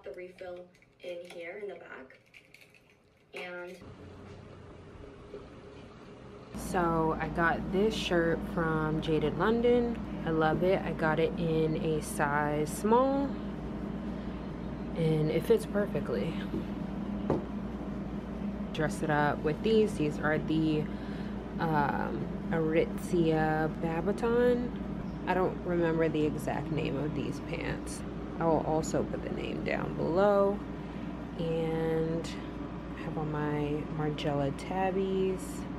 pop the refill in here in the back. And so I got this shirt from Jaded London. I love it. I got it in a size small and it fits perfectly. Dress it up with these. These are the Aritzia Babaton. I don't remember the exact name of these pants. I will also put the name down below. And I have on my Margiela tabbies.